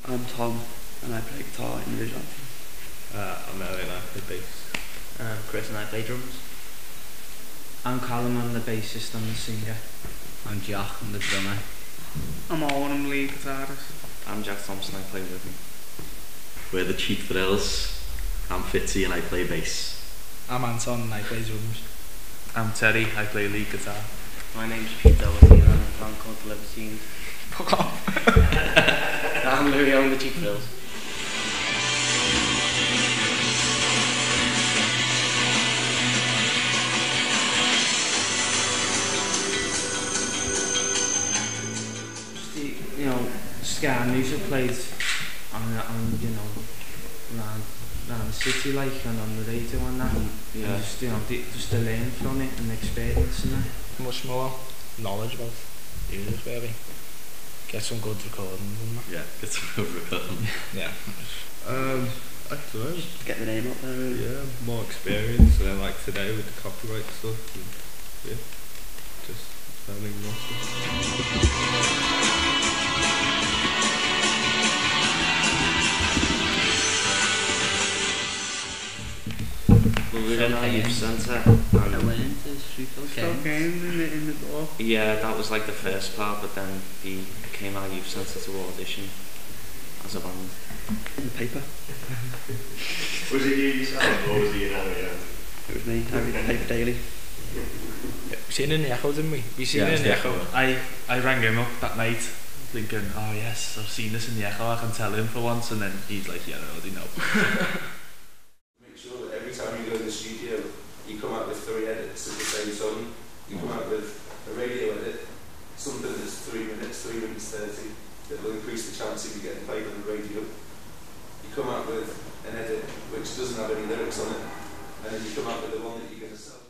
I'm Tom and I play guitar in Vigilantes. I'm Ellie and I play bass. Chris and I play drums. I'm Callum, I'm the bassist and the singer. I'm Jack, I'm the drummer. I'm Owen, I'm the lead guitarist. I'm Jack Thompson, I play rhythm. We're the Cheap Thrills. I'm Fitzy and I play bass. I'm Anton and I play drums. I'm Terry, I play lead guitar. My name's Pete Doherty and I'm in a band called the Libertines. Fuck off. I'm Louis, I'm the Cheap Thrills. You know, ska music played on you know, around the city like and on the radio and that. Yeah. And just, you know, just to learn from it and experience and that. Much more knowledge about music, really. Get some good recordings and that. Yeah, get some good recording. Yeah. I don't know. Get the name up there really. Yeah, more experience, and then like today with the copyright stuff, and yeah, just learning more stuff. We were in our youth centre I and went into Sheffield Stop Games. games in the door. yeah, that was like the first part, but then he came our youth centre to audition as a band. In the paper. Was it you yourself or was it your nanny? It was me. I read the paper daily. We seen it in the Echo, didn't we? We seen Yeah, it in the Echo. I rang him up that night thinking, oh yes, I've seen this in the Echo, I can tell him for once, and then he's like, yeah, I already know. Make sure that every time you go in the studio, you come out with 3 edits of the same song. You come out with a radio edit, something that's 3 minutes, 3 minutes 30, that will increase the chance of you getting played on the radio. You come out with an edit which doesn't have any lyrics on it, and then you come out with the one that you're going to sell.